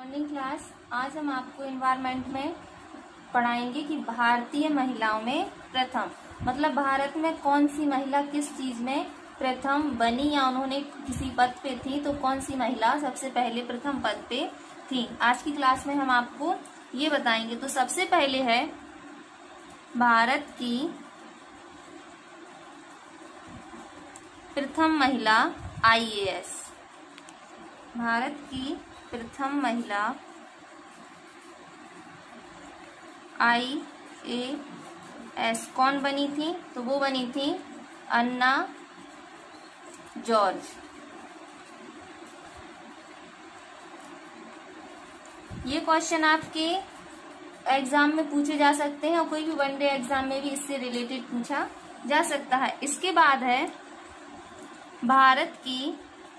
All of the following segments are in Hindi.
Morning class. आज हम आपको एनवायरनमेंट में पढ़ाएंगे कि भारतीय महिलाओं में प्रथम मतलब भारत में कौन सी महिला किस चीज में प्रथम बनी या उन्होंने किसी पद पे थी, तो कौन सी महिला सबसे पहले प्रथम पद पे थी। आज की क्लास में हम आपको ये बताएंगे। तो सबसे पहले है भारत की प्रथम महिला IAS। भारत की प्रथम महिला IAS कौन बनी थी? तो वो बनी थी अन्ना जॉर्ज। ये क्वेश्चन आपके एग्जाम में पूछे जा सकते हैं और कोई भी वनडे एग्जाम में भी इससे रिलेटेड पूछा जा सकता है। इसके बाद है भारत की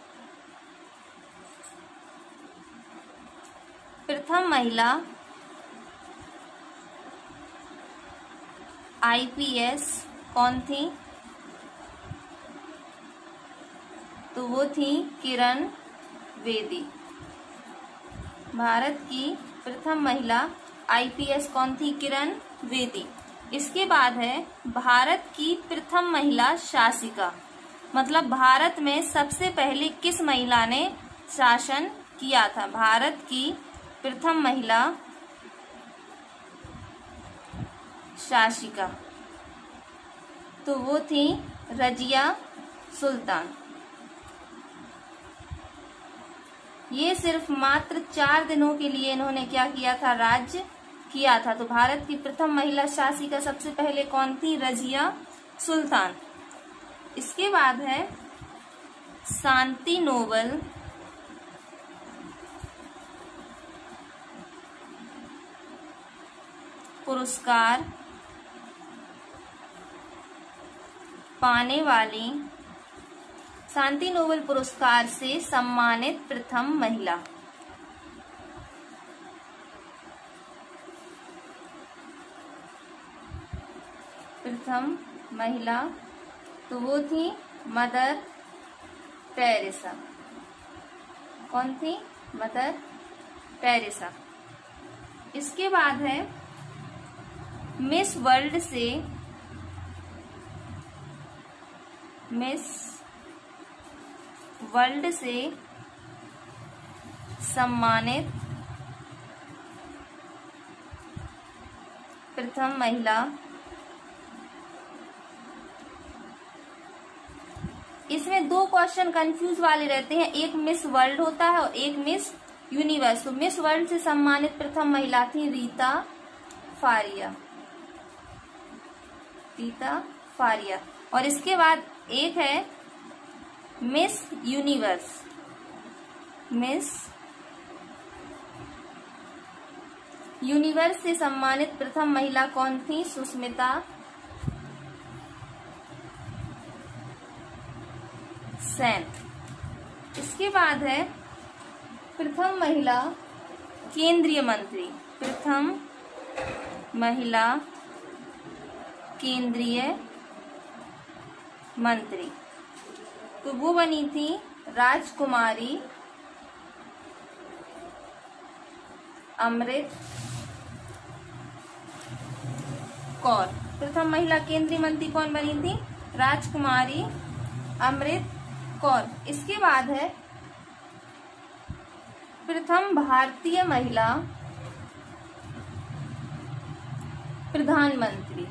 प्रथम महिला IPS कौन थी? तो वो थी किरण बेदी। भारत की प्रथम महिला IPS कौन थी? किरण बेदी। इसके बाद है भारत की प्रथम महिला शासिका मतलब भारत में सबसे पहले किस महिला ने शासन किया था? भारत की प्रथम महिला शासिका तो वो थी रजिया सुल्तान। ये सिर्फ मात्र 4 दिनों के लिए इन्होंने क्या किया था? राज्य किया था। तो भारत की प्रथम महिला शासिका सबसे पहले कौन थी? रजिया सुल्तान। इसके बाद है शांति नोबेल पुरस्कार पाने वाली शांति नोबेल पुरस्कार से सम्मानित प्रथम महिला। प्रथम महिला तो वो थी मदर टेरेसा। कौन थी? Mother Teresa. इसके बाद है मिस वर्ल्ड से सम्मानित प्रथम महिला। इसमें 2 क्वेश्चन कंफ्यूज वाले रहते हैं, एक मिस वर्ल्ड होता है और एक मिस यूनिवर्स। तो मिस वर्ल्ड से सम्मानित प्रथम महिला थी रीता फारिया। रीता फारिया। और इसके बाद एक है मिस यूनिवर्स। मिस यूनिवर्स से सम्मानित प्रथम महिला कौन थी? सुष्मिता सेन। इसके बाद है प्रथम महिला केंद्रीय मंत्री। प्रथम महिला केंद्रीय मंत्री तो वो बनी थी राजकुमारी अमृत कौर। प्रथम महिला केंद्रीय मंत्री कौन बनी थी? राजकुमारी अमृत कौर। इसके बाद है प्रथम भारतीय महिला प्रधानमंत्री।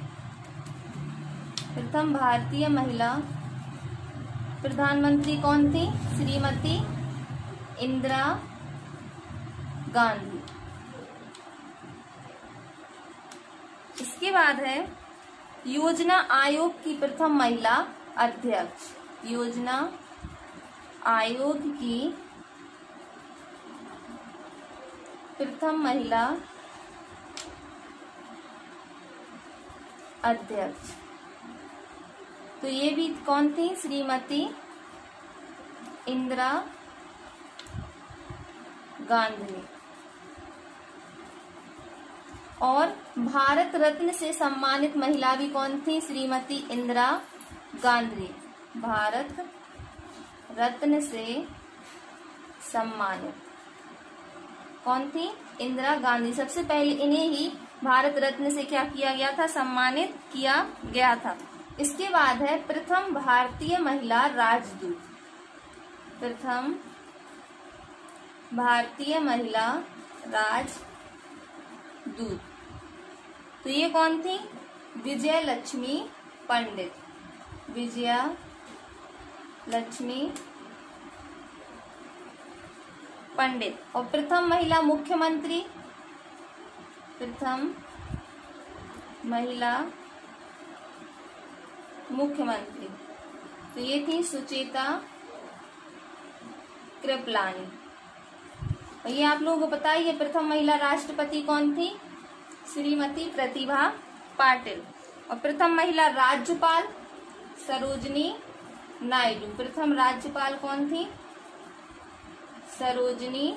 प्रथम भारतीय महिला प्रधानमंत्री कौन थी? श्रीमती इंदिरा गांधी। इसके बाद है योजना आयोग की प्रथम महिला अध्यक्ष। योजना आयोग की प्रथम महिला अध्यक्ष तो ये भी कौन थी? श्रीमती इंदिरा गांधी। और भारत रत्न से सम्मानित महिला भी कौन थी? श्रीमती इंदिरा गांधी। भारत रत्न से सम्मानित कौन थी? इंदिरा गांधी। सबसे पहले इन्हें ही भारत रत्न से क्या किया गया था? सम्मानित किया गया था। इसके बाद है प्रथम भारतीय महिला राजदूत। प्रथम भारतीय महिला राजदूत, तो ये कौन थी? विजय लक्ष्मी पंडित। विजया लक्ष्मी पंडित। और प्रथम महिला मुख्यमंत्री, प्रथम महिला मुख्यमंत्री, तो ये थी सुचेता कृपलानी। और ये आप लोगों को पता है, ये प्रथम महिला राष्ट्रपति कौन थी? श्रीमती प्रतिभा पाटिल। और प्रथम महिला राज्यपाल सरोजनी नायडू। प्रथम राज्यपाल कौन थी? सरोजनी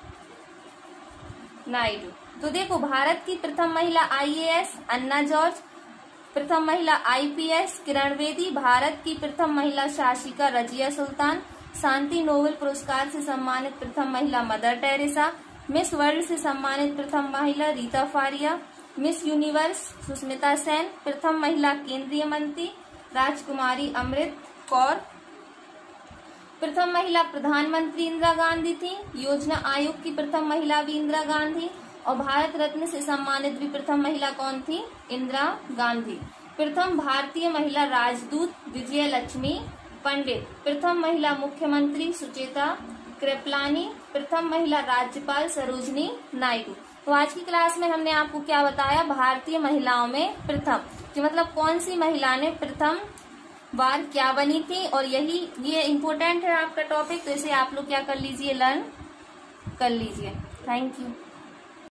नायडू। तो देखो, भारत की प्रथम महिला IAS अन्ना जॉर्ज, प्रथम महिला IPS किरण बेदी, भारत की प्रथम महिला शासिका रजिया सुल्तान, शांति नोबेल पुरस्कार से सम्मानित प्रथम महिला मदर टेरेसा, मिस वर्ल्ड से सम्मानित प्रथम महिला रीता फारिया, मिस यूनिवर्स सुष्मिता सेन, प्रथम महिला केंद्रीय मंत्री राजकुमारी अमृत कौर, प्रथम महिला प्रधानमंत्री इंदिरा गांधी थी, योजना आयोग की प्रथम महिला भी इंदिरा गांधी, और भारत रत्न से सम्मानित भी प्रथम महिला कौन थी? इंदिरा गांधी। प्रथम भारतीय महिला राजदूत विजय लक्ष्मी पंडित, प्रथम महिला मुख्यमंत्री सुचेता कृपलानी, प्रथम महिला राज्यपाल सरोजनी नायडू। तो आज की क्लास में हमने आपको क्या बताया? भारतीय महिलाओं में प्रथम, कि मतलब कौन सी महिला ने प्रथम बार क्या बनी थी, और ये इम्पोर्टेंट है आपका टॉपिक, तो इसे आप लोग क्या कर लीजिए? लर्न कर लीजिए। Thank you.